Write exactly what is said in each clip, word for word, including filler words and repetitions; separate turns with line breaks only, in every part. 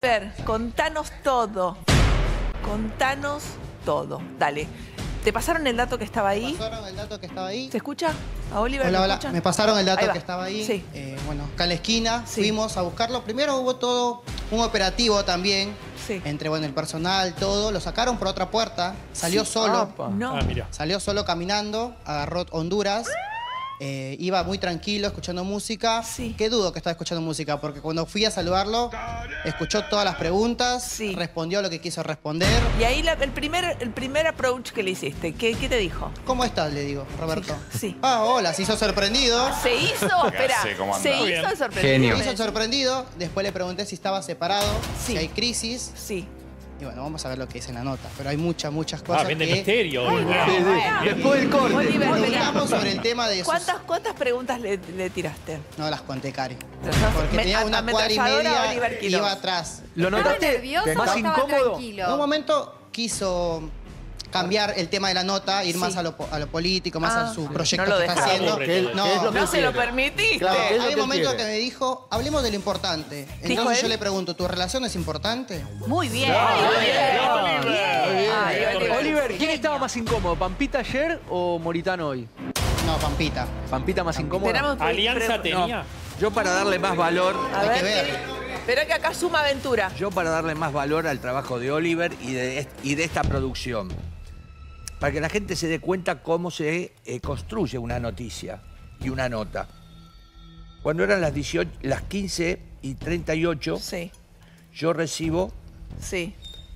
Oliver, contanos todo. Contanos todo. Dale. ¿Te pasaron el dato que estaba ahí?
Me pasaron el dato que estaba ahí.
¿Se escucha? ¿A Oliver?
Hola,
¿me
hola.
escuchan?
Me pasaron el dato
Ahí
que estaba ahí.
Sí.
Eh, bueno, acá en la esquina
Sí.
fuimos a buscarlo. Primero hubo todo un operativo también.
Sí.
Entre, bueno, el personal, todo. Lo sacaron por otra puerta. Salió
Sí.
solo.
Opa. No.
Ah, mira.
Salió solo caminando. Agarró Honduras. Eh, iba muy tranquilo, escuchando música.
Sí.
Qué dudo que estaba escuchando música, porque cuando fui a saludarlo, escuchó todas las preguntas,
Sí.
respondió lo que quiso responder.
Y ahí la- el, primer, el primer approach que le hiciste, ¿qué, qué te dijo?
¿Cómo estás? Le digo, Roberto.
Sí.
Ah, hola, se hizo sorprendido.
¿Se hizo? Espera,
sé cómo
¿se
anda.
Muy
hizo
bien.
el sorprendido?
Genio.
Se hizo sorprendido. Después le pregunté si estaba separado,
Sí.
si hay crisis.
Sí.
Y bueno, vamos a ver lo que dice en la nota. Pero hay muchas, muchas cosas
Ah, vende
que...
misterio.
Ay,
Oliver.
bueno, bueno.
Después del corte.
Oliver,
Bueno,
espera.
hablamos sobre el tema de sus...
¿Cuántas, ¿Cuántas preguntas le, le tiraste?
No las conté, Cari.
Pero
Porque
me-
tenía una cuadra y
ametralladora Oliver
media,
Quiroz.
iba atrás.
¿Lo
¿Estaba
notaste
nervioso o
más
estaba
incómodo?
tranquilo?
En un momento quiso cambiar el tema de la nota, ir
Sí.
más a lo, po- a lo político, más
Ah,
a su
no
proyecto
lo
que está
dejaba.
haciendo.
¿Qué- qué es
no,
lo que
No se lo
quiere?
permitiste.
Claro, ¿qué es lo
hay
que
un momento
quiere?
que me dijo, hablemos de lo importante.
¿Dijo
Entonces yo
él?
le pregunto, ¿tu relación es importante?
Muy bien.
Bravo,
Muy bien.
bravo,
Bien.
Oliver.
Ay,
Bien,
Oliver.
Oliver, ¿quién estaba más incómodo? ¿Pampita ayer o Moritano hoy?
No, Pampita.
¿Pampita más incómoda?
Esperamos tu-
¿Alianza
pre-
tenía?
Yo para darle más valor,
A
Hay
ver,
que ver.
¿qué? Espera que acá suma aventura.
yo para darle más valor al trabajo de Oliver y de, est- y de esta producción. Para que la gente se dé cuenta cómo se eh, construye una noticia y una nota. Cuando eran las, dieciocho, las quince y treinta y ocho,
Sí,
yo recibo
sí,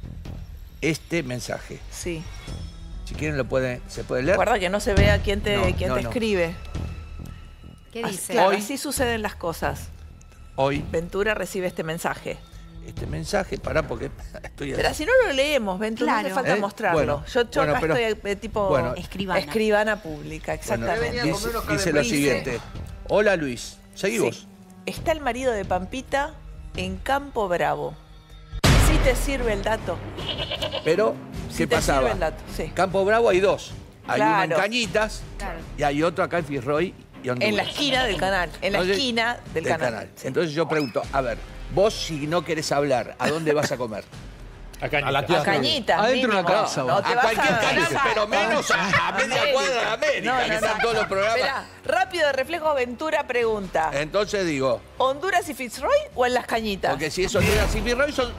este mensaje.
sí.
Si quieren lo pueden, se puede leer.
Guarda que no se vea quién te,
No,
quién
no,
te
no.
escribe.
¿Qué
Así,
dice?
claro,
Hoy-
así suceden las cosas.
Hoy,
Ventura recibe este mensaje.
este mensaje, pará porque estoy...
Pero si no lo leemos, Ventura, no hace
Claro.
falta
¿Eh?
mostrarlo.
Bueno,
yo yo
bueno,
acá
pero-
estoy eh, tipo
bueno.
Escribana.
escribana pública,
Bueno,
exactamente.
dice, dice lo
Dice-
siguiente. Hola Luis, seguimos.
Sí. Está el marido de Pampita en Campo Bravo. Sí te sirve el dato.
Pero,
Sí
¿qué
te
pasaba?
sirve el dato, sí.
Campo Bravo hay dos. Hay uno en
Claro.
Cañitas
Claro.
y hay otro acá en Fitzroy y Honduras.
En la esquina del canal. En la
Entonces,
esquina del, canal. Sí.
Entonces yo pregunto, a ver, vos si no querés hablar, ¿a dónde vas a comer?
Acá
A la
A
tía.
Cañitas.
Adentro de una
mínimo.
casa,
No,
va.
te
A
vas
cualquier
a-
canal, pero menos a, a media
América.
cuadra de América,
No,
que
no,
están
no.
todos los programas.
Esperá, rápido de reflejo Ventura pregunta.
Entonces digo,
¿Honduras y Fitzroy o en las Cañitas?
porque si es Honduras y Fitzroy son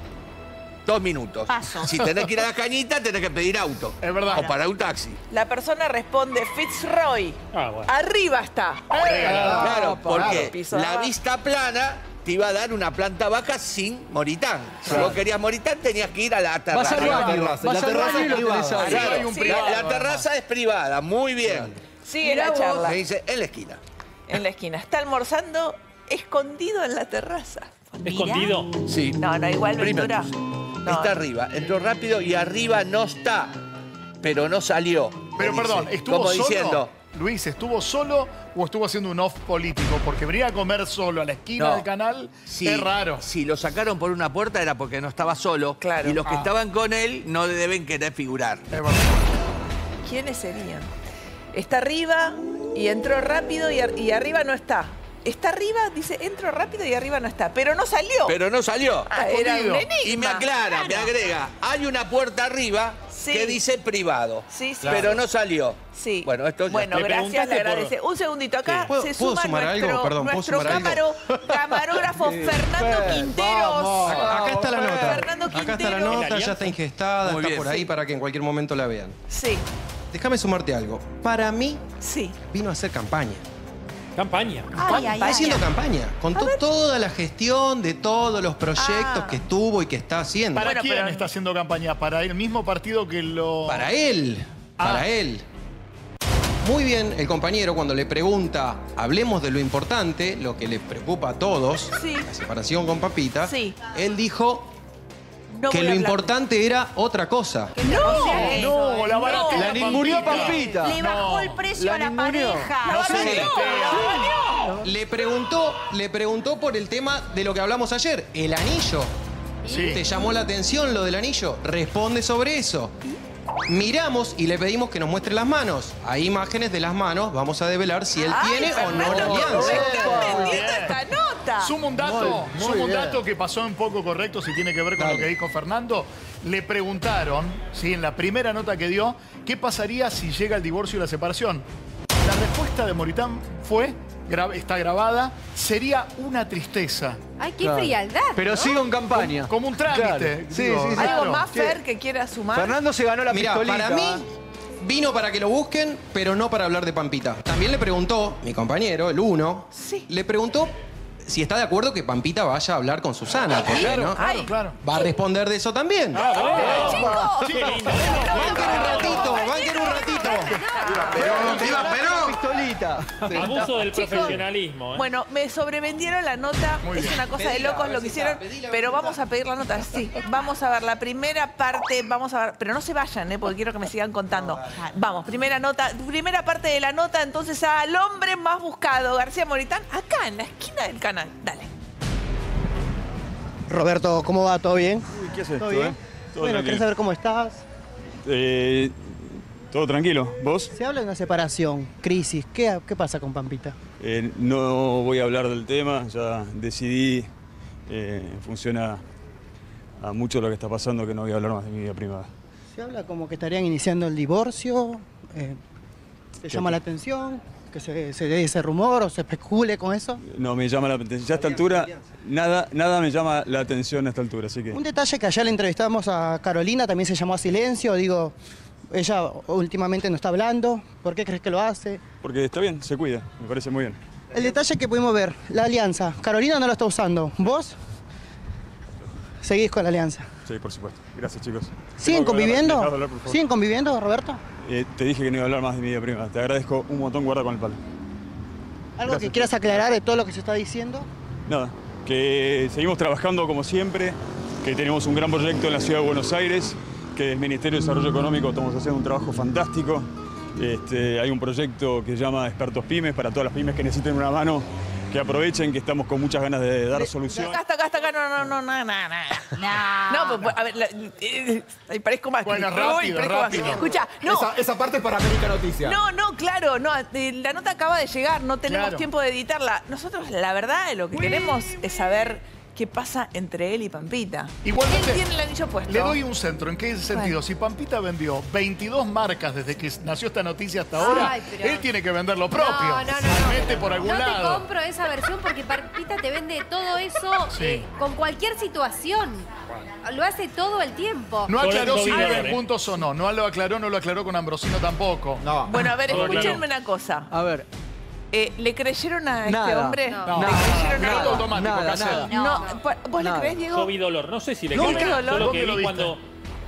dos minutos.
Paso.
Si tenés que ir a la Cañita, tenés que pedir auto.
Es verdad.
O para un taxi.
La persona responde Fitzroy.
Ah, bueno.
Arriba está.
Claro, porque
Piso
la
abajo.
vista plana te iba a dar una planta baja sin Moritán. Si vos querías Moritán, tenías que ir a la terraza.
Vas al baño,
terraza.
vas
La
al
terraza
baño y lo
privada.
tenés ahí.
Arriba hay un
Sí.
privado.
La, la terraza es privada, muy bien.
Sigue la charla.
Me dice, en la esquina.
En la esquina. Está almorzando escondido en la terraza.
Escondido.
Sí.
No, no, igual
Primero,
Ventura. No.
está arriba. Entró rápido y arriba no está. Pero no salió.
Pero
me
perdón,
dice.
¿estuvo
Como
solo?
diciendo,
Luis, ¿estuvo solo o estuvo haciendo un off político? Porque venir a comer solo a la esquina
No.
del canal
si,
es raro.
si lo sacaron por una puerta era porque no estaba solo.
Claro.
Y los que
Ah.
estaban con él no deben querer figurar.
Es verdad.
¿Quiénes serían? Está arriba y entró rápido y, ar- y arriba no está. Está arriba, dice, entro rápido y arriba no está. Pero no salió.
Pero no salió.
Ah, era un
escondido.
enigma.
Y me aclara, me agrega, hay una puerta arriba
Sí.
que dice privado.
Sí, sí.
Pero no salió.
Sí.
Bueno, esto ya
Bueno,
Le
gracias, le
preguntaste por-
agradece. Un segundito, acá
Sí. ¿Puedo-
se
puedo
suma
sumar
nuestro,
algo? Perdón, ¿puedo
nuestro
sumar algo?
cámaro- camarógrafo Fernando Quinteros.
Acá, acá está la nota.
Fernando
Acá está la
Quintero.
nota,
¿El
ya está ingestada,
Muy
está
bien,
por ahí
sí.
para que en cualquier momento la vean.
Sí,
Déjame sumarte algo. Para mí,
sí.
vino a hacer campaña.
Campaña.
Ay, ay,
Está
ay.
haciendo campaña. Contó toda la gestión de todos los proyectos
Ah.
que estuvo y que está haciendo.
¿Para
Bueno,
quién
pero-
está haciendo campaña? ¿Para el mismo partido que lo...?
Para él. Para
Ah.
él. Muy bien, el compañero cuando le pregunta, hablemos de lo importante, lo que les preocupa a todos,
Sí.
la separación con Papita,
Sí.
él dijo
No
que
voy
lo
a hablar.
importante era otra cosa.
No,
No, la barata.
La ninguneó a Pampita.
Le bajó
No.
el precio
La
a la
ninguneó.
pareja.
No se
Sí.
mete.
Le preguntó, le preguntó por el tema de lo que hablamos ayer, el anillo.
Sí.
¿Te llamó la atención lo del anillo? Responde sobre eso. Miramos y le pedimos que nos muestre las manos. Hay imágenes de las manos, vamos a develar si él
Ay,
tiene o no la
Fernando,
alianza.
¿cómo estás
Muy
vendiendo
bien.
esta nota?
Sumo un dato,
Muy- muy
sumo un
bien.
dato que pasó un poco correcto si tiene que ver con lo que dijo Fernando. Le preguntaron, ¿sí? En la primera nota que dio, ¿qué pasaría si llega el divorcio y la separación? La respuesta de Moritán fue, gra- está grabada, sería una tristeza.
Ay, qué
Claro.
frialdad.
Pero
¿no?
sigo en campaña.
Como un trámite.
Claro. Sí,
digo,
sí, sí.
¿Algo
claro.
más,
Che,
Fer, que quiera sumar?
Fernando se ganó la
Mirá,
pistolita.
para mí vino para que lo busquen, pero no para hablar de Pampita. También le preguntó, mi compañero, el uno,
Sí.
le preguntó si está de acuerdo que Pampita vaya a hablar con Susana. Porque,
Claro,
¿no?
claro, claro.
Va a responder de eso también.
Ah, bueno.
¡Chicos!
Qué lindo.
Banquen un ratito, banquen un ratito.
Pistolita.
Abuso del
Chicos,
profesionalismo. ¿eh?
Bueno, me sobrevendieron la nota.
Muy
Es
bien.
una cosa de
Pedila,
locos
a ver
lo que
si
hicieron.
está, pedila, a ver
Pero
si
vamos
está.
a pedir la nota, sí. Vamos a ver la primera parte, vamos a ver. Pero no se vayan, ¿eh? Porque quiero que me sigan contando. Vamos, primera nota, primera parte de la nota, entonces al hombre más buscado, García Moritán, acá en la esquina del canal. Dale.
Roberto, ¿cómo va? ¿Todo bien?
¿Qué haces?
¿Todo
¿Todo
bien?
bien? Todo
Bueno,
tranquilo.
¿querés saber cómo estás?
Eh, todo tranquilo. ¿Vos?
Se habla de una separación, crisis. ¿Qué, qué pasa con Pampita?
Eh, no voy a hablar del tema. Ya decidí, eh, en función a, a mucho de lo que está pasando, que no voy a hablar más de mi vida privada.
Se habla como que estarían iniciando el divorcio. eh, ¿Te llama la atención? ¿Que se, se dé ese rumor o se especule con eso?
No me llama la atención. Ya a esta altura, nada, nada me llama la atención a esta altura. Así que
Un detalle que ayer le entrevistamos a Carolina, también se llamó a silencio. Digo, ella últimamente no está hablando. ¿Por qué crees que lo hace?
porque está bien, se cuida. Me parece muy bien.
El detalle que pudimos ver, la alianza. Carolina no lo está usando. ¿Vos? Seguís con la alianza.
Sí, por supuesto. Gracias, chicos.
¿Siguen
Tengo que hablar-
conviviendo?
dejad de hablar, por favor.
¿Siguen conviviendo, Roberto?
Eh, te dije que no iba a hablar más de mi vida privada. Te agradezco un montón, guarda con el palo.
¿Algo
Gracias.
que quieras aclarar de todo lo que se está diciendo?
Nada, que seguimos trabajando como siempre, que tenemos un gran proyecto en la ciudad de Buenos Aires, que desde el Ministerio de Desarrollo Económico estamos haciendo un trabajo fantástico. Este, hay un proyecto que se llama Expertos Pymes, para todas las pymes que necesiten una mano, que aprovechen, que estamos con muchas ganas de dar solución.
Acá está, acá está, acá, no, no, no, nada, nada, nada. No, pues, pues, a ver, la- eh, ahí parezco más.
Bueno,
Uy,
rápido,
parezco
rápido.
Macri. Escucha, no.
Esa, esa parte es para América Noticias.
No, no, claro, no. eh, La nota acaba de llegar, no tenemos
Claro.
tiempo de editarla. Nosotros, la verdad, lo que queremos es saber qué pasa entre él y Pampita.
Igualmente,
Él tiene el anillo puesto.
Le doy un centro. ¿En qué sentido?
Bueno.
Si Pampita vendió veintidós marcas desde que nació esta noticia hasta ahora,
Ay, pero-
él tiene que vender lo propio.
No, no, no, no.
Mete por algún
No te
lado.
compro esa versión porque Pampita te vende todo eso
Sí.
eh, con cualquier situación. Lo hace todo el tiempo.
No aclaró
Todo
si
el
viven
dolor, ¿eh?
juntos o no. No lo aclaró, no lo aclaró con Ambrosino tampoco.
No.
Bueno, a ver,
Todo claro.
escúchenme una cosa.
A ver,
Eh, ¿Le creyeron a este
Nada.
hombre?
No.
No,
¿Le
nada,
creyeron
nada,
algo?
automático,
Nada,
casero.
nada.
No,
No.
¿pa- ¿Vos
Nada.
le crees, Diego?
Yo vi dolor, no sé si le
No,
creo.
vi dolor.
Solo
¿Dónde
que
lo
vi
viste?
cuando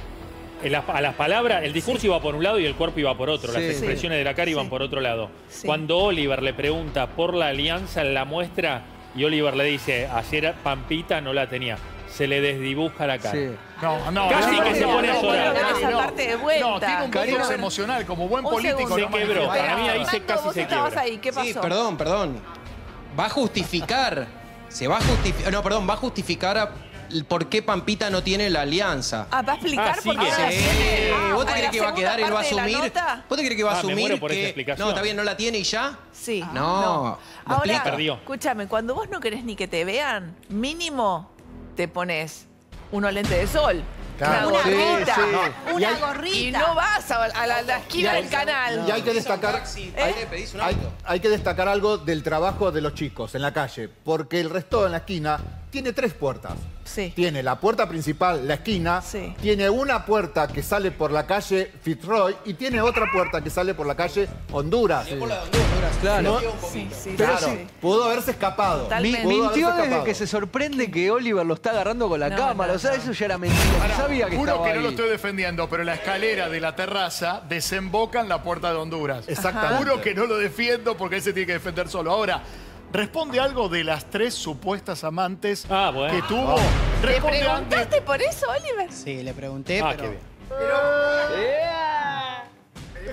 en las- a las palabras, el discurso iba por un lado y el cuerpo iba por otro. Las
Sí.
expresiones de la cara iban
Sí.
por otro lado.
Sí.
Cuando Oliver le pregunta por la alianza en la muestra y Oliver le dice, ayer Pampita no la tenía, se le desdibuja la cara.
sí.
No, no.
Casi
no,
que
no,
se
no,
pone a
no,
llorar.
no,
Esa
no.
parte de vuelta.
No, tiene un
Karina,
botox emocional. Como buen
Un
político
segundo.
Se
no
quebró.
maneja.
Para mí ahí se
Fernando,
casi
vos
se
estabas
quiebra.
ahí, ¿qué pasó?
Sí, perdón, perdón. Va a justificar, se va a justificar, no, perdón, va a justificar a- el por qué Pampita no tiene la alianza.
Ah, ¿va a explicar
Ah,
por qué
sigue.
no la
Sí,
tiene? Ah,
¿vos te
¿en
crees
la
que va a quedar,
segunda
él va a
parte de la
asumir?
nota?
¿Vos te crees que va a
Ah, me
asumir
muero por esa
que
explicación.
no, está bien, no la tiene y ya?
Sí.
No, lo
Ahora,
explica.
Perdió.
escúchame, cuando vos no querés ni que te vean, mínimo te pones unos lentes de sol.
Claro.
Una
Sí,
gorrita.
sí.
Una
Y hay-
gorrita.
Y no vas a, a la, a la esquina
Y hay-
del canal.
Y hay que destacar,
Ahí le pedís un
hay,
auto.
hay que destacar algo del trabajo de los chicos en la calle, porque el resto en la esquina tiene tres puertas.
Sí.
Tiene la puerta principal, la esquina,
Sí.
tiene una puerta que sale por la calle Fitzroy y tiene otra puerta que sale por la calle Honduras.
Claro.
No,
Sí, sí,
pero
sí,
sí,
sí.
pudo haberse escapado.
Totalmente.
Mi-
Pudo
mintió
haberse
desde
escapado.
que se sorprende que Oliver lo está agarrando con la
No,
cámara.
no,
o sea,
no.
eso ya era mentira.
Pará,
Sabía que
juro
estaba
que no
ahí.
lo estoy defendiendo, pero la escalera de la terraza desemboca en la puerta de Honduras.
Exactamente.
Juro que no lo defiendo porque él se tiene que defender solo. Ahora, responde algo de las tres supuestas amantes
Ah, bueno.
que tuvo.
¿Le
Responde
preguntaste
antes.
por eso, Oliver?
Sí, le pregunté,
Ah,
pero...
qué bien.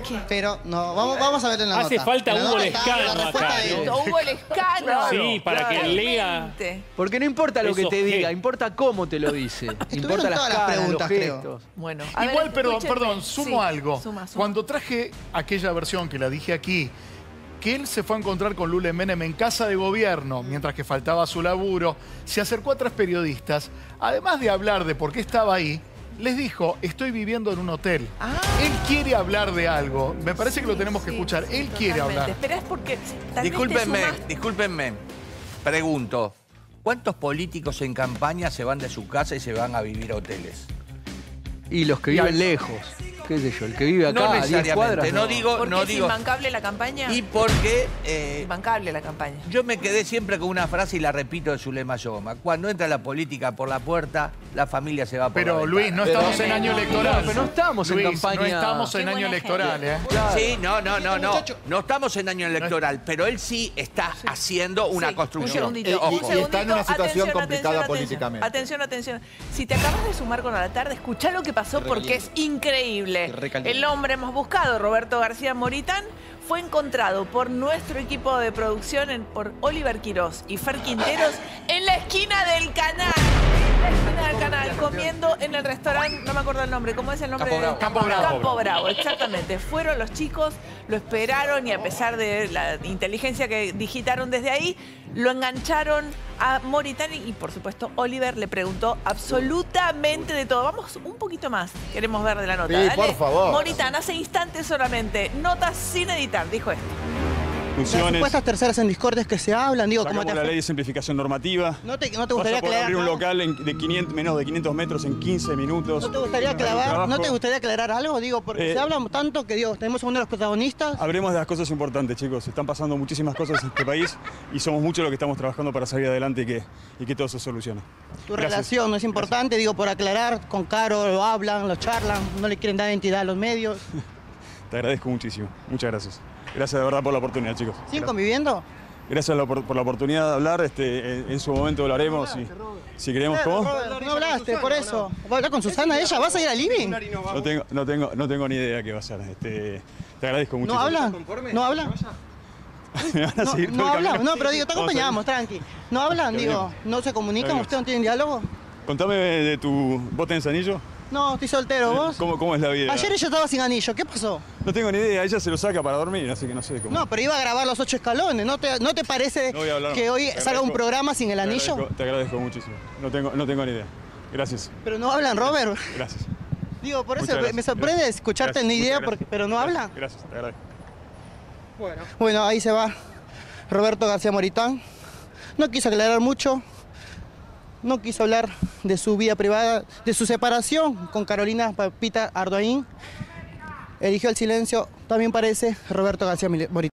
Pero no, vamos, vamos a ver en la
Hace
nota.
falta
En la
Hugo
nota está
Lescano
la respuesta
acá,
de-
¿no?
Hugo Lescano.
Sí, para que lea.
Totalmente.
Porque no importa lo que
Esos
te diga,
G.
importa cómo te lo dice. Importa las
todas las
caras,
preguntas,
los
creo.
gestos.
Bueno, a ver,
Igual, perdón,
escúchenme.
perdón, sumo
Sí,
algo.
suma, suma.
Cuando traje aquella versión que la dije aquí, que él se fue a encontrar con Lula Menem en casa de gobierno, mientras que faltaba su laburo, se acercó a tres periodistas, además de hablar de por qué estaba ahí, les dijo, estoy viviendo en un hotel.
Ah.
Él quiere hablar de algo. Me parece que lo tenemos que
Sí,
escuchar.
sí,
Él quiere
totalmente.
hablar.
Espera, es porque tal vez te
Discúlpenme,
sumaste.
discúlpenme. Pregunto, ¿cuántos políticos en campaña se van de su casa y se van a vivir a hoteles?
Y los que viven lejos. ¿Qué sé yo? El que vive
No
acá a diez
necesariamente,
cuadras.
no digo,
¿Por qué
no
es
digo.
imbancable la campaña?
Y porque eh,
Imbancable la campaña.
yo me quedé siempre con una frase y la repito de Zulema Yoma. Cuando entra la política por la puerta, la familia se va por la
Pero
ventana.
Luis, no estamos en año electoral.
Pero no estamos en
Luis,
campaña.
No estamos en
Qué
año
buena
electoral, ¿eh?
Sí, no, no, no, no. No estamos en año electoral, pero él sí está haciendo una
Sí,
construcción.
Un segundito,
Eh,
un
y- y
segundito.
está en una situación
Atención,
complicada
atención,
políticamente.
Atención, atención. Si te acabas de sumar con a la tarde, escuchá lo que pasó porque es increíble. El hombre más buscado, Roberto García Moritán, fue encontrado por nuestro equipo de producción, en- por Oliver Quirós y Fer Quinteros, en la esquina del canal. En la esquina del canal, comiendo en el restaurante, no me acuerdo el nombre, ¿cómo es el nombre?
Campo Bravo.
Campo Bravo.
Campo Bravo, exactamente. Fueron los chicos, lo esperaron y a pesar de la inteligencia que digitaron desde ahí, lo engancharon a Moritán y, por supuesto, Oliver le preguntó absolutamente de todo. Vamos un poquito más, queremos ver de la nota.
Sí,
Dale.
por favor.
Moritán, hace instantes solamente, notas sin editar, dijo esto.
Las
Funciones.
supuestas terceras en discordias que se hablan, digo, como
Sacamos
te
la ley de simplificación normativa.
¿No te, no te
Vas a
gustaría
poder abrir un
aclarar?
local en- de quinientos, menos de quinientos metros en quince minutos.
¿No te gustaría aclarar,
Trabajo.
¿no te gustaría aclarar algo? Digo, porque
Eh,
se habla tanto que digo, tenemos a uno de los protagonistas.
Hablemos de las cosas importantes, chicos. Están pasando muchísimas cosas en este país y somos muchos los que estamos trabajando para salir adelante y que, y que todo se solucione.
Tu
Gracias.
relación no es importante, digo, por aclarar, con Caro lo hablan, lo charlan, no le quieren dar identidad a los medios.
Te agradezco muchísimo. Muchas gracias. Gracias de verdad por la oportunidad, chicos.
¿Siguen conviviendo?
Gracias la por, por la oportunidad de hablar. Este, en, en su momento hablaremos y si queremos cómo.
Robert, no hablaste, por eso. ¿Vas a hablar con Susana ella? ¿Vas a ir al living?
No tengo, no tengo, no tengo ni idea qué va a ser. Este, te agradezco mucho.
¿No hablan? ¿No hablan?
Me van a
No,
seguir todo
no
el
hablan,
camino.
no, pero digo, te
Vamos a ver.
acompañamos, tranqui. ¿No hablan? Digo, ¿no se comunican?
Venga.
¿Ustedes no tienen diálogo?
Contame de tu. ¿Vos tenés anillo?
No, estoy soltero, ¿vos?
¿Cómo, ¿Cómo es la vida?
Ayer ella estaba sin anillo, ¿qué pasó?
No tengo ni idea, ella se lo saca para dormir, así que no sé cómo.
No, pero iba a grabar los ocho escalones. ¿No te, no te parece
No voy a hablar
que
más.
hoy
Te
salga un
agradezco-
programa sin el
te
anillo?
agradezco- te agradezco muchísimo. No tengo, no tengo ni idea. Gracias,
Pero no hablan, Robert.
gracias.
Digo, por eso
Muchas
me
gracias.
sorprende
Gracias.
escucharte
Gracias.
en idea,
Muchas
porque,
gracias.
pero no
Gracias.
hablan.
Gracias, te agradezco.
Bueno, ahí se va Roberto García Moritán. No quiso aclarar mucho. No quiso hablar de su vida privada, de su separación con Carolina Papita Ardoin. Eligió el silencio, también parece Roberto García Moritán.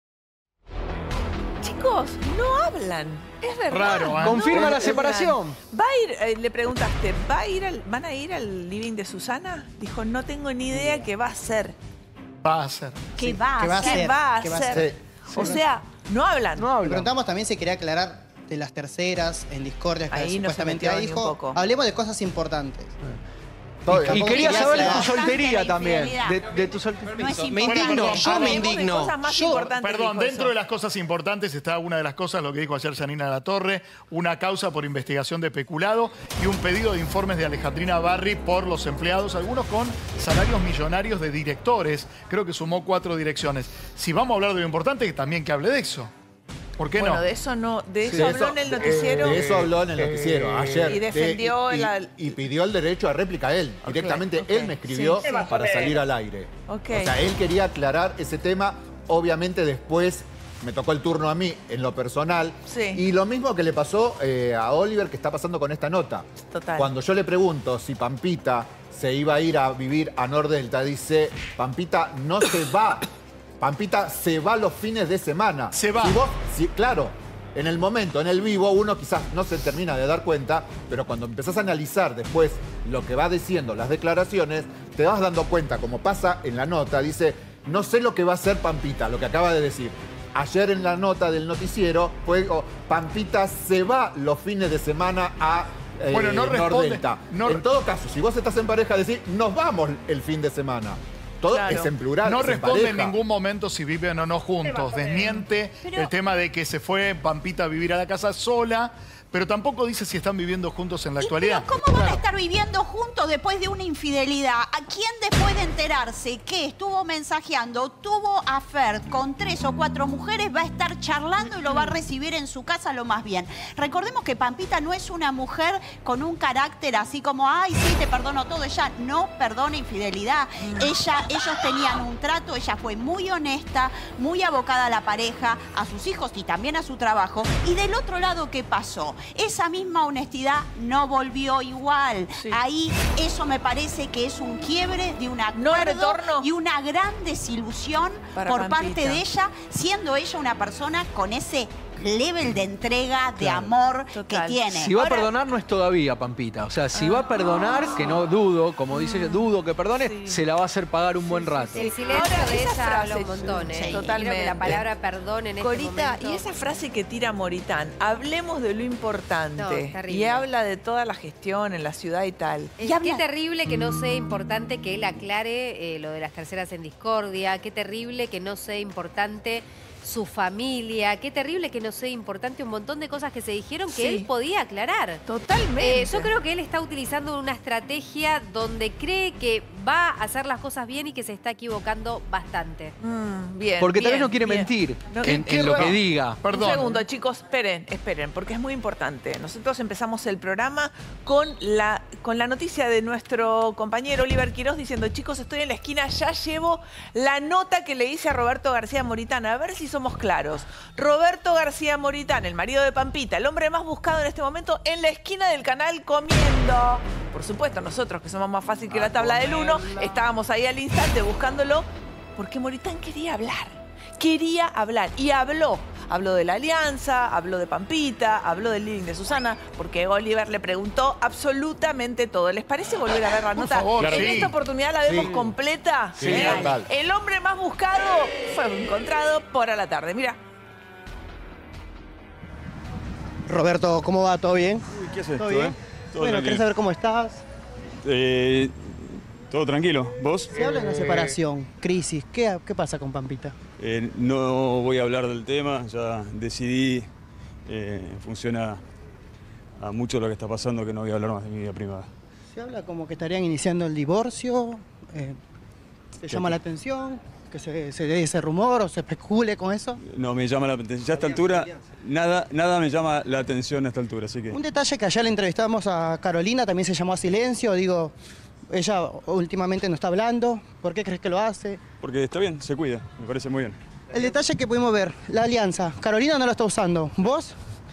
Chicos, no hablan. Es verdad.
Raro, ¿eh?
Confirma
No
la
hablan.
separación.
Va a ir, eh, le preguntaste, ¿va a ir al, ¿van a ir al living de Susana? Dijo, no tengo ni idea qué va a hacer.
Va a ser.
¿Qué va a
¿Qué va a
hacer?
¿Qué
hacer?
va a
¿Qué va a
hacer?
hacer?
O sea, no hablan.
No
Le
hablan.
preguntamos también si quería aclarar de las terceras en discordias que
Ahí no se
supuestamente
metió ni un
dijo.
poco.
Hablemos de cosas importantes.
Todo-
Y
tampoco
quería
quería
saber de
aclarar.
tu soltería
La
también.
infidelidad.
De, de tu soltería.
No es
Me
importante.
indigno,
perdón,
yo me
Hablemos de
indigno.
cosas más
Yo-
importantes,
Perdón,
dijo
dentro
eso.
de las cosas importantes está una de las cosas, lo que dijo ayer Janina Latorre, una causa por investigación de peculado y un pedido de informes de Alejandrina Barri por los empleados, algunos con salarios millonarios de directores. Creo que sumó cuatro direcciones. Si vamos a hablar de lo importante, también que hable de eso. ¿Por qué
Bueno,
no?
de eso no, de eso
De
habló
eso-
en el noticiero.
De eso habló en el noticiero ayer.
Y defendió
De- y,
la-
y pidió el derecho a réplica a él.
Ok,
Directamente
ok.
él me escribió
Sí, sí.
para salir al aire.
Ok.
O sea, él quería aclarar ese tema. Obviamente después me tocó el turno a mí en lo personal.
Sí.
Y lo mismo que le pasó eh, a Oliver que está pasando con esta nota.
Total.
Cuando yo le pregunto si Pampita se iba a ir a vivir a Nordelta, dice, Pampita no se va. Pampita se va los fines de semana.
Se va.
Si vos, si- claro, en el momento, en el vivo, uno quizás no se termina de dar cuenta, pero cuando empezás a analizar después lo que va diciendo, las declaraciones, te vas dando cuenta, como pasa en la nota, dice, no sé lo que va a hacer Pampita, lo que acaba de decir. Ayer en la nota del noticiero fue, oh, Pampita se va los fines de semana a eh,
Bueno, no responde-
Nordelta.
no-
En todo caso, si vos estás en pareja, decís, nos vamos el fin de semana. todo
Claro.
es en plural.
No
es en
responde en
pareja.
ningún momento si viven o no juntos. Desmiente
Pero-
el tema de que se fue Pampita a vivir a la casa sola, pero tampoco dice si están viviendo juntos en la
¿Y
actualidad.
pero cómo van a estar viviendo juntos después de una infidelidad? ¿A quién después de enterarse que estuvo mensajeando, tuvo affair con tres o cuatro mujeres, va a estar charlando y lo va a recibir en su casa lo más bien? Recordemos que Pampita no es una mujer con un carácter así como, ay, sí, te perdono todo. Ella no perdona infidelidad. Ella, ellos tenían un trato, ella fue muy honesta, muy abocada a la pareja, a sus hijos y también a su trabajo. Y del otro lado, ¿qué pasó? Esa misma honestidad no volvió igual.
Sí.
Ahí eso me parece que es un quiebre de un
No hay
acuerdo
retorno.
y una gran desilusión
Para
por
Pampita.
parte de ella, siendo ella una persona con ese level de entrega, de
Claro.
amor
Total.
que tiene.
Si va
Ahora,
a perdonar, no es todavía, Pampita. O sea, si va a perdonar, que no dudo, como dice ella, dudo que perdone,
Sí.
se la va a hacer pagar un buen rato.
El silencio
Ahora,
de
esa
ella habla
frase,
un montón, ¿eh?
sí,
Y creo
totalmente.
que la palabra perdón en este
Corita,
momento...
y esa frase que tira Moritán, hablemos de lo
No,
importante.
es terrible.
Y habla de toda la gestión en la ciudad y tal.
Es-
Y habla-
Qué terrible que no sea importante que él aclare eh, lo de las terceras en discordia. Qué terrible que no sea importante su familia. Qué terrible que no sea importante un montón de cosas que se dijeron que
Sí.
él podía aclarar.
Totalmente.
Eh, yo creo que él está utilizando una estrategia donde cree que va a hacer las cosas bien y que se está equivocando bastante.
Mm, bien.
Porque tal
bien,
vez no quiere
bien.
mentir
No,
en,
qué
en lo que
raro.
diga.
Perdón.
Un segundo, chicos, esperen, esperen, porque es muy importante. Nosotros empezamos el programa con la, con la noticia de nuestro compañero Oliver Quiroz diciendo, chicos, estoy en la esquina, ya llevo la nota que le hice a Roberto García Moritán. A ver si somos claros. Roberto García Moritán, el marido de Pampita, el hombre más buscado en este momento, en la esquina del canal comiendo. Por supuesto, nosotros, que somos más fácil que la tabla del uno, estábamos ahí al instante buscándolo, porque Moritán quería hablar. Quería hablar y habló. Habló de la alianza, habló de Pampita, habló del living de Susana, porque Oliver le preguntó absolutamente todo. ¿Les parece volver a ver la
Por
nota?
favor,
en
sí.
esta oportunidad la vemos
Sí.
completa.
Sí,
¿Eh?
total.
El hombre más buscado fue encontrado por a la tarde. Mira.
Roberto, ¿cómo va? ¿Todo bien?
Uy, ¿qué haces
¿Todo
tú,
bien?
eh? Todo
Bueno,
tranquilo.
¿querés saber cómo estás?
Eh, todo tranquilo. ¿Vos?
Se habla de una separación, crisis. ¿Qué, qué pasa con Pampita?
Eh, no voy a hablar del tema, ya decidí, eh, en función a, a mucho lo que está pasando, que no voy a hablar más de mi vida privada.
Se habla como que estarían iniciando el divorcio. eh, ¿Te llama la atención que se, se dé ese rumor o se especule con eso?
No me llama la atención. Ya a esta altura, nada, nada me llama la atención a esta altura, así que...
Un detalle que ayer le entrevistamos a Carolina, también se llamó a silencio. Digo, ella últimamente no está hablando. ¿Por qué crees que lo hace?
Porque está bien, se cuida, me parece muy bien.
El detalle que pudimos ver, la alianza. Carolina no lo está usando. ¿Vos?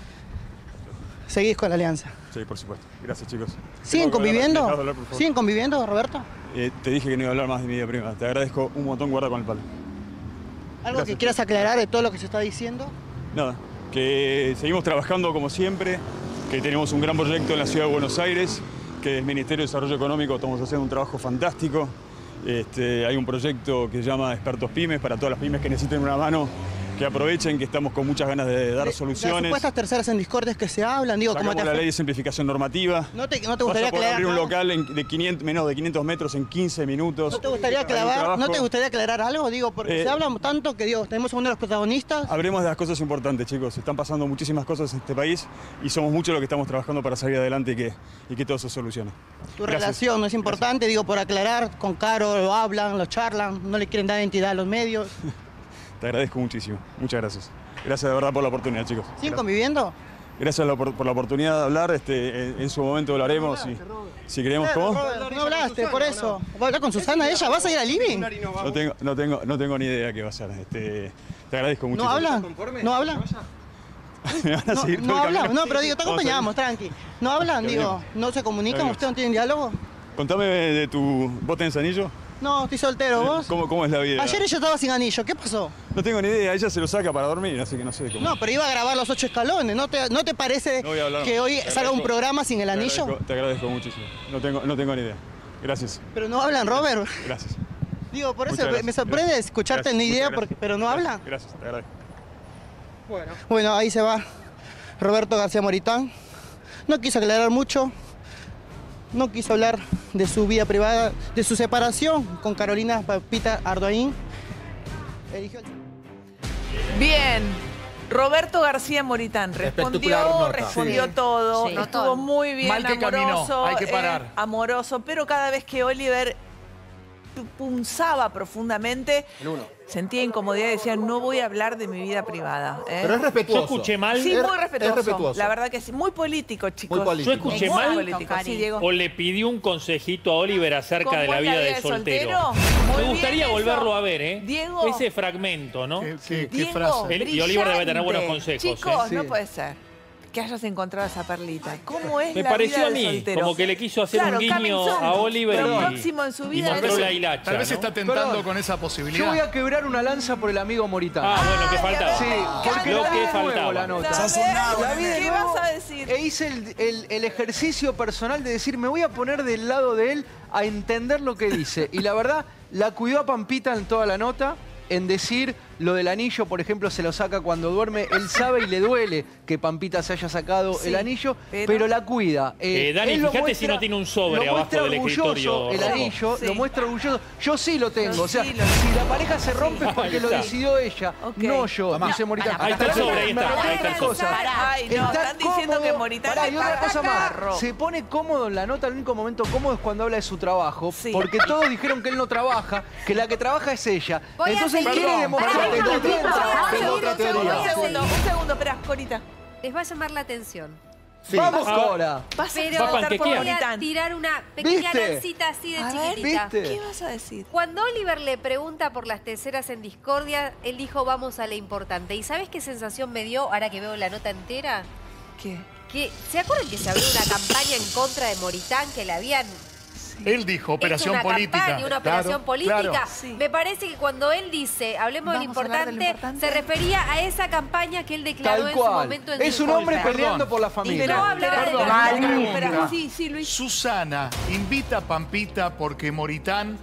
Seguís con la alianza.
Sí, por supuesto. Gracias, chicos.
¿Siguen
Tengo que hablar-
conviviendo?
dejad de hablar, por favor.
¿Siguen conviviendo, Roberto?
Eh, te dije que no iba a hablar más de mi vida privada. Te agradezco un montón, guarda con el palo.
¿Algo
Gracias.
que quieras aclarar de todo lo que se está diciendo?
Nada, que seguimos trabajando como siempre, que tenemos un gran proyecto en la ciudad de Buenos Aires, que desde el Ministerio de Desarrollo Económico estamos haciendo un trabajo fantástico. Este, hay un proyecto que se llama Expertos Pymes, para todas las pymes que necesiten una mano, que aprovechen, que estamos con muchas ganas de dar
De-
soluciones.
Las supuestas terceras en discordias que se hablan, digo, ¿cómo
Sacamos
te
la
afecta?
ley de simplificación normativa.
¿No te, no te
Vas
gustaría
a poder
aclarar
abrir un
nada?
local en- de quinientos, menos de quinientos metros en quince minutos.
¿No te gustaría
Hay un
aclarar, ¿no
trabajo.
te gustaría aclarar algo? Digo, porque
Eh,
se habla tanto que digo, tenemos a uno de los protagonistas.
Hablemos de las cosas importantes, chicos. Están pasando muchísimas cosas en este país y somos muchos los que estamos trabajando para salir adelante y que, y que todo se solucione.
Tu
Gracias.
relación no es importante, digo, por aclarar, con Caro lo hablan, lo charlan, no le quieren dar identidad a los medios.
Te agradezco muchísimo. Muchas gracias. Gracias de verdad por la oportunidad, chicos.
¿Siguen
Gracias.
conviviendo?
Gracias la- por, por la oportunidad de hablar. Este, en, en su momento lo haremos. Y, si queremos, ¿cómo?
Robert, no hablaste, por eso. ¿Vas a hablar con Susana ella? ¿Vas a ir al living?
No tengo, no tengo, no tengo ni idea qué va a ser. Este, te agradezco mucho.
¿No hablan? ¿No hablan?
Me van a
No,
seguir todo
no
el camino.
hablan, no, pero digo, te
Vamos a ir.
acompañamos, tranqui. ¿No hablan? Digo, ¿no se comunican?
Está bien.
¿Ustedes no tienen diálogo?
Contame de tu... ¿Vos tenés anillo?
No, estoy soltero, ¿vos?
¿Cómo, cómo es la vida?
Ayer ella estaba sin anillo, ¿qué pasó?
No tengo ni idea. Ella se lo saca para dormir, así que no sé cómo.
No, pero iba a grabar los ocho escalones. ¿No te, no te parece
No voy a hablar
que
más.
hoy
Te
salga un
agradezco.
programa sin el
Te
anillo?
agradezco, te agradezco muchísimo. No tengo, no tengo ni idea. Gracias.
Pero no hablan, Robert.
Gracias.
Digo, por eso
Muchas
me
gracias.
sorprende
Gracias.
escucharte
Gracias.
en idea,
Muchas
porque,
gracias.
pero no
Gracias.
hablan.
Gracias, te agradezco.
Bueno, ahí se va Roberto García Moritán. No quiso aclarar mucho. no quiso hablar de su vida privada, de su separación con Carolina Pampita Ardoin. Eligió...
Bien. Roberto García Moritán respondió, respondió
sí.
todo,
Sí.
estuvo muy bien,
Mal que
amoroso,
caminó, hay que
eh,
parar.
amoroso, pero cada vez que Oliver punzaba profundamente,
El uno.
sentía incomodidad y decía, no voy a hablar de mi vida privada. ¿eh?
Pero es respetuoso.
Yo escuché mal.
Sí,
Es-
muy respetuoso.
es respetuoso.
La verdad que sí. Muy político, chicos.
Muy político.
Yo escuché
Muy
mal.
político, sí, Diego.
O le pidió un consejito a Oliver acerca
¿Cómo
de la
es
vida de soltero.
Muy
Me
bien
gustaría
eso.
volverlo a ver, ¿eh?
Diego.
Ese fragmento, ¿no?
¿Qué, qué- qué
Diego,
frase?
Él- y Oliver debe tener buenos
brillante.
consejos,
Chicos,
¿eh?
no
Sí.
puede ser que hayas encontrado esa perlita. ¿Cómo es
Me
la
pareció
vida
a
del
mí,
soltero?
como que le quiso hacer
Claro,
un guiño
coming soon.
a Oliver
Lo
y,
próximo en su
y
vida
mostró
es-
la hilacha.
Tal vez
¿no?
está tentando
Perdón.
con esa
Yo
posibilidad.
voy a quebrar una lanza por el amigo Moritán.
Ah, bueno, que
Ay,
faltaba.
Sí, porque
Lo
la vi
que
de nuevo
faltaba.
la nota.
A
Sos un
ver,
nabo,
La vi de
¿qué
nuevo
vas a decir?
E hice el, el- el ejercicio personal de decir, me voy a poner del lado de él a entender lo que dice. Y la verdad, la cuidó a Pampita en toda la nota, en decir lo del anillo, por ejemplo, se lo saca cuando duerme. Él sabe y le duele que Pampita se haya sacado
Sí,
el anillo,
pero-
pero, la cuida.
Eh, Dani,
él lo
fíjate si no tiene un sobre
lo
abajo
muestra
del
orgulloso,
escritorio
el
rojo.
anillo,
Sí.
lo muestra orgulloso. Yo sí lo tengo.
Yo
o sea,
sí lo
si la pareja se rompe es
Ahí
porque lo
está.
decidió ella,
Ok.
no yo,
Tomá.
dice Moritán.
Ahí está el sobre, ahí está,
Me
ahí está el
recuerda
sobre.
cosas.
Ay, no,
Está
están diciendo
cómodo.
que Moritán
Pará, y otra
está
cosa más.
cacarro.
Se pone cómodo en la nota, el único momento cómodo es cuando habla de su trabajo,
Sí.
porque todos dijeron que él no trabaja, que la que trabaja es ella.
Voy a
Entonces él
seguir.
quiere demostrar
Perdón,
que
tengo
no
otra-
tiene trabajo.
tengo otra
Un
teoría.
segundo, un segundo, espera, Corita.
Les va a llamar la atención.
Sí.
Vamos,
Ah.
Cora.
Vas a
Pero
Va a
votar por
panquequear.
voy a
Moritán.
tirar una pequeña
¿Viste?
lancita así de
A ver,
chiquitita.
¿viste?
¿Qué vas a decir?
Cuando Oliver le pregunta por las terceras en discordia, él dijo vamos a la importante. ¿Y sabes qué sensación me dio ahora que veo la nota entera?
¿Qué?
Que, ¿se acuerdan que se abrió una campaña en contra de Moritán que le habían
Él dijo
hecho
operación
una
política.
campaña, una
Claro,
operación política?
claro.
Sí.
Me parece que cuando él dice hablemos de lo,
Vamos a hablar de lo
importante,
importante.
se refería a esa campaña que él declaró
Tal
en su
cual.
momento en
Es
su
un hombre
Twitter.
peleando por la
Pero,
familia.
No hablaba de
Perdón,
la-
una pregunta.
espera, sí, sí, Luis.
Susana invita a Pampita porque Moritán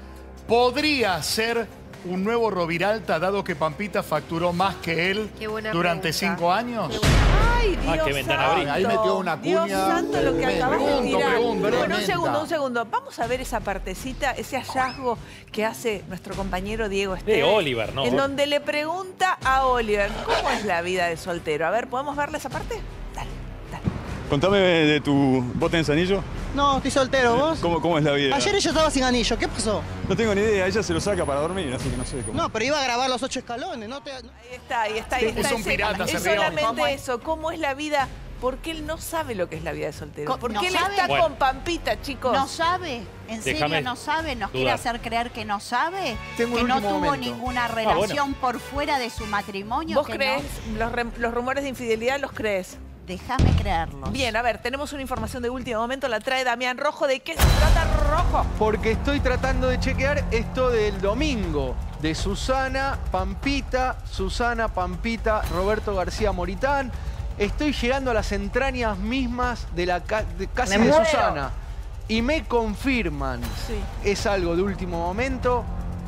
podría ser un nuevo Roviralta, dado que Pampita facturó más que él
Qué buena
durante
pregunta.
cinco años.
Qué buena-
Ay,
Ah,
Dios
qué ventana
santo.
abrí.
Ahí metió una
Dios
cuña
santo lo que
tremenda.
acabas de
Pregunto,
tirar.
pregunto.
Bueno, un
Tremenda.
segundo, un segundo. Vamos a ver esa partecita, ese hallazgo que hace nuestro compañero Diego Esteves.
Oliver, ¿no?
En donde le pregunta a Oliver, ¿cómo es la vida de soltero? A ver, ¿podemos verle esa parte? Dale, dale.
Contame de tu... ¿Vos tenés anillo?
No, estoy soltero, ¿vos?
¿Cómo, cómo es la vida?
Ayer ella estaba sin anillo, ¿qué pasó?
No tengo ni idea, ella se lo saca para dormir, así que no sé cómo.
No, pero iba a grabar los ocho escalones, no te...
Ahí está, ahí está, ahí
Es
está.
un
ese-
pirata,
es
se rió.
solamente
¿Cómo es?
eso, ¿cómo es la vida? Porque él no sabe lo que es la vida de soltero.
Co-
Porque
¿no
él
sabe?
está
Bueno.
con Pampita, chicos.
¿No sabe? ¿En serio
Déjame
no sabe? ¿Nos quiere
dudar.
hacer creer que no sabe?
Tengo
¿Que
un
no
último
tuvo
momento.
ninguna
bueno.
relación por fuera de su matrimonio?
¿Vos
que no?
crees? Los, rem- los rumores de infidelidad los crees.
Déjame creerlos.
Bien, a ver, tenemos una información de último momento, la trae Damián Rojo. ¿De qué se trata Rojo?
Porque estoy tratando de chequear esto del domingo. De Susana, Pampita, Susana, Pampita, Roberto García Moritán. Estoy llegando a las entrañas mismas de la ca- de- casi
Me
de
muero.
Susana. Y me confirman,
Sí.
es algo de último momento,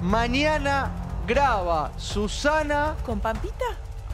mañana graba Susana
¿Con Pampita?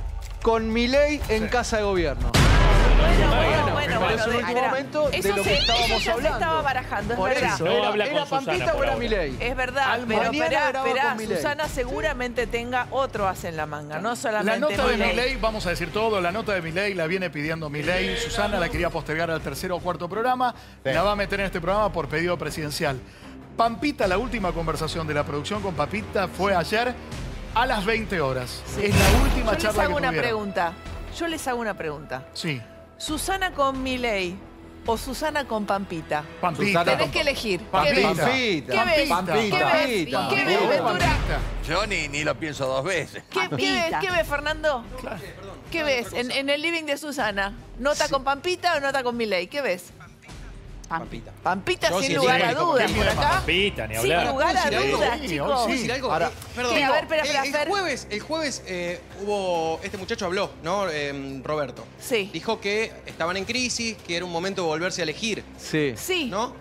con Milei en Casa de Gobierno.
Bueno,
Bueno,
bueno,
me
bueno.
parece un
de-
último
espera.
momento de
Eso
lo que
se-
estábamos
eso ya se
hablando.
estaba barajando, es
Por
verdad.
eso,
No
era,
habla
era
con Susana
Pampita
por
o era
ahora.
Milei.
Es verdad,
Al-
pero
mañana
esperá,
graba
esperá,
con Milei.
Susana seguramente tenga otro as en la manga, no
La
solamente
nota de
Milei.
Milei, vamos a decir todo, la nota de Milei la viene pidiendo Milei. Susana la quería postergar al tercero o cuarto programa,
Sí.
la va a meter en este programa por pedido presidencial. Pampita, la última conversación de la producción con Pampita fue ayer a las veinte horas. Es la última
Yo les
charla
hago
que
una
tuvieron.
pregunta. Yo les hago una pregunta.
Sí,
¿Susana con Milei o Susana con Pampita?
Pampita.
Susana
Tenés
con-
que elegir. ¿Qué
Pampita.
ves?
Pampita.
¿Qué ves?
Pampita.
¿Qué ves?
Pampita.
¿Qué ves,
Pampita.
Ventura?
Yo ni, ni lo pienso dos veces.
¿Qué, qué ves, ¿Qué ves, Fernando? ¿Qué ves en, en el living de Susana? ¿Nota con Pampita o nota con Milei? ¿Qué ves?
Pampita.
Pampita
Yo
sin
sí
lugar
estoy
a
como
dudas
que
por
mira,
acá.
Pampita, ni
Sin
hablar.
lugar a
¿Puedo decir
dudas,
algo? Sí,
chicos.
hoy
¿Puedo
sí.
decir algo?
Ahora-
Eh, perdón.
¿Qué? A ver, espera,
el,
espera,
el
Fer.
jueves, el jueves eh, hubo. Este muchacho habló, ¿no? Eh, Roberto.
Sí.
Dijo que estaban en crisis, que era un momento de volverse a elegir,
Sí.
Sí.
¿no?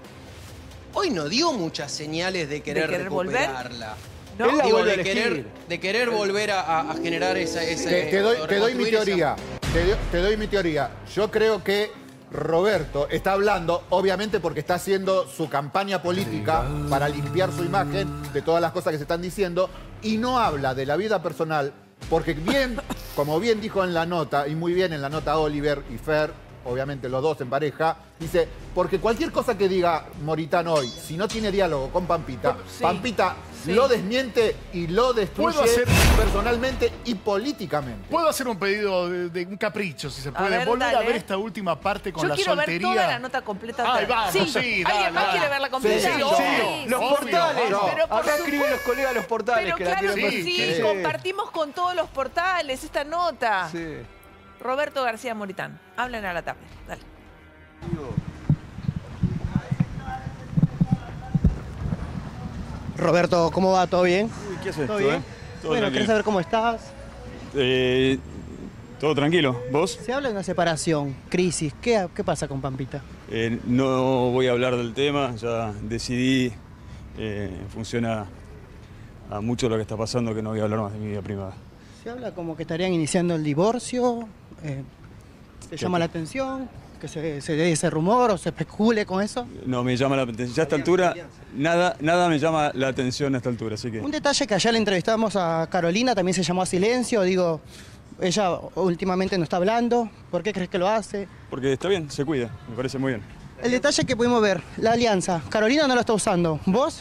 Hoy no dio muchas señales de querer,
querer volver?
recuperarla.
¿No?
Él la
Digo,
vuelve a
de
elegir.
querer, de querer volver a, a- a generar esa... esa
Te, te doy, te doy mi
reconstruir esa-
teoría. Te, doy- te doy mi teoría. Yo creo que Roberto está hablando, obviamente porque está haciendo su campaña política para limpiar su imagen de todas las cosas que se están diciendo y no habla de la vida personal porque bien, como bien dijo en la nota, y muy bien en la nota Oliver y Fer, obviamente los dos en pareja, dice, porque cualquier cosa que diga Moritán hoy, si no tiene diálogo con Pampita, sí, Pampita sí. lo desmiente y lo destruye hacer... personalmente y políticamente.
¿Puedo hacer un pedido de, de un capricho, si se puede? A ver, volver dale. a ver esta última parte con
Yo
la
quiero
soltería.
Ver toda la nota completa.
Ay, vamos, sí,
sí
dale,
¿Alguien más
dale.
quiere verla completa?
Sí, sí,
sí. Los
obvio,
portales.
obvio.
Pero por Acá su... escriben los colegas los portales
pero
que
claro
la
que
quieren
sí,
ver.
sí, compartimos con todos los portales esta nota.
Sí.
Roberto García Moritán, hablen a la tarde. Dale.
Roberto, ¿cómo va? ¿Todo bien?
Uy, ¿qué haces?
¿Todo
¿Todo
bien?
bien? Todo
Bueno,
tranquilo.
¿querés saber cómo estás?
Eh, todo tranquilo. ¿Vos?
Se habla de una separación, crisis. ¿Qué, qué pasa con Pampita?
Eh, no voy a hablar del tema, ya decidí, eh, en función a, a mucho lo que está pasando, que no voy a hablar más de mi vida privada.
Se habla como que estarían iniciando el divorcio. Eh, ¿Te llama la atención? ¿Que se, se dé ese rumor o se especule con eso?
No, me llama la atención. Ya a esta altura, nada, nada me llama la atención a esta altura, así que...
Un detalle que ayer le entrevistamos a Carolina, también se llamó a silencio. Digo, ella últimamente no está hablando. ¿Por qué crees que lo hace?
Porque está bien, se cuida, me parece muy bien.
El detalle que pudimos ver, la alianza. Carolina no lo está usando. ¿Vos?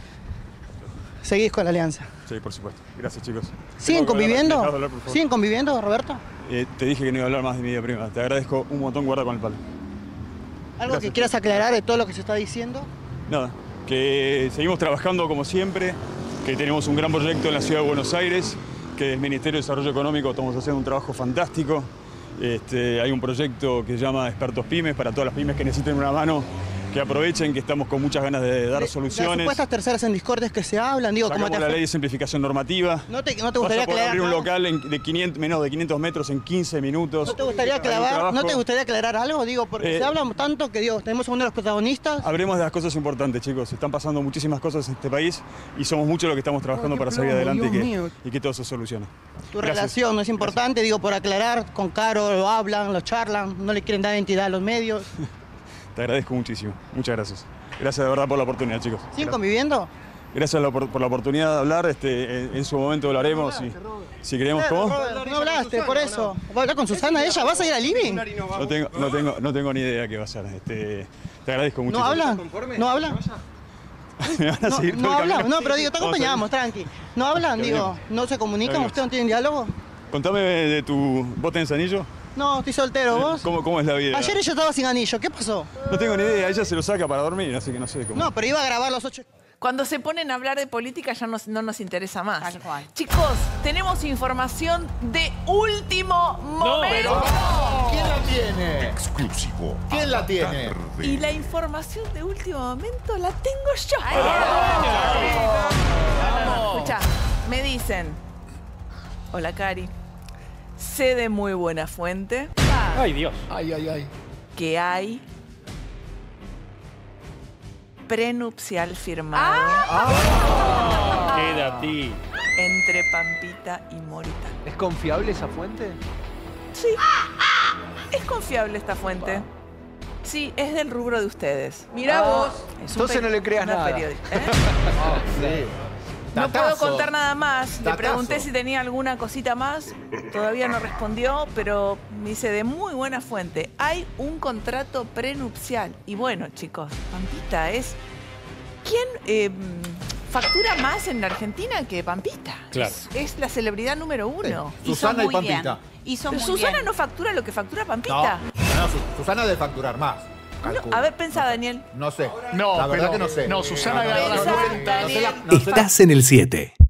Seguís con la alianza.
Sí, por supuesto. Gracias, chicos.
¿Siguen conviviendo?
Hablar, hablar, por favor.
¿Siguen conviviendo, Roberto?
Eh, te dije que no iba a hablar más de mi vida privada. Te agradezco un montón, guarda con el palo.
¿Algo
Gracias.
que quieras aclarar de todo lo que se está diciendo?
Nada, que seguimos trabajando como siempre, que tenemos un gran proyecto en la Ciudad de Buenos Aires, que desde el Ministerio de Desarrollo Económico estamos haciendo un trabajo fantástico. Este, hay un proyecto que se llama Expertos Pymes, para todas las pymes que necesiten una mano, que aprovechen, que estamos con muchas ganas de dar
de,
soluciones.
Las supuestas terceras en discordias que se hablan, digo,
Sacamos
¿cómo te
la ley de simplificación normativa.
¿No te, no te gustaría
Vas a poder
aclarar
abrir un
algo?
local en- de quinientos, menos de quinientos metros en quince minutos.
¿No te gustaría
Hay un
aclarar,
trabajo.
¿no te gustaría aclarar algo? Digo, porque
Eh,
se habla tanto que digo, tenemos a uno de los protagonistas.
Hablemos de las cosas importantes, chicos. Están pasando muchísimas cosas en este país y somos muchos los que estamos trabajando
Ay, qué
para salir
plomo,
adelante y
Dios
que,
mío.
y que todo se solucione.
Tu
Gracias.
relación no es importante, digo, por aclarar, con Caro lo hablan, lo charlan, no le quieren dar identidad a los medios.
Te agradezco muchísimo. Muchas gracias. Gracias de verdad por la oportunidad, chicos.
¿Siguen
Gracias.
conviviendo?
Gracias por, por la oportunidad de hablar. Este, en, en su momento hablaremos. Y, si queremos, ¿cómo?
Robert, no hablaste, por eso. ¿Vas a hablar con Susana ella? ¿Vas a ir al living?
No tengo, no tengo, no tengo ni idea qué va a ser. Este, te agradezco mucho.
¿No hablan? ¿No hablan?
Me van a
No,
seguir todo
no
el
hablan,
camino.
no, pero digo, te
Vamos a
acompañamos, tranqui. ¿No hablan?
Ya
Digo,
venimos.
¿no se comunican?
venimos.
¿Ustedes no tienen diálogo?
Contame de tu... ¿Vos tenés anillo?
No, estoy soltero, ¿vos?
¿Cómo, cómo es la vida?
Ayer ella estaba sin anillo, ¿qué pasó?
No tengo ni idea. Ella se lo saca para dormir, así que no sé cómo.
No, pero iba a grabar los ocho...
Cuando se ponen a hablar de política ya nos- no nos interesa más.
Tal cual.
Chicos, tenemos información de último momento.
¿Quién la tiene?
Exclusivo.
¿Quién la tiene?
Y la información de último momento la tengo yo. Escucha, me dicen, hola Cari, sé de muy buena fuente
Ay, Dios.
Ay, ay, ay.
que hay prenupcial firmado
Queda a ti.
entre Pampita y Moritán.
¿Es confiable esa fuente?
Sí, es confiable esta fuente. Sí, es del rubro de ustedes.
Mirá
Ah,
vos.
Es
entonces
pe-
no le creas
una
nada.
periodista, ¿eh?
Sí.
No puedo
Datazo.
contar nada más. Le
Datazo.
pregunté si tenía alguna cosita más. Todavía no respondió, pero me dice de muy buena fuente. Hay un contrato prenupcial. Y bueno, chicos, Pampita es... ¿Quién eh, factura más en la Argentina que Pampita?
Claro.
Es, es la celebridad número uno.
Hizo
Susana y
muy bien.
Pampita.
Hizo
Pero
muy
Susana
bien.
no factura lo que factura
No,
Pampita.
no, Su- Susana debe facturar más.
No,
calculo.
a ver, pensá, Daniel.
No sé.
No,
la verdad
pero-
que no sé.
no, Susana
no,
agarra-
no sé,
Pensá,
no sé la-
Daniel.
no sé la-
Estás en el siete.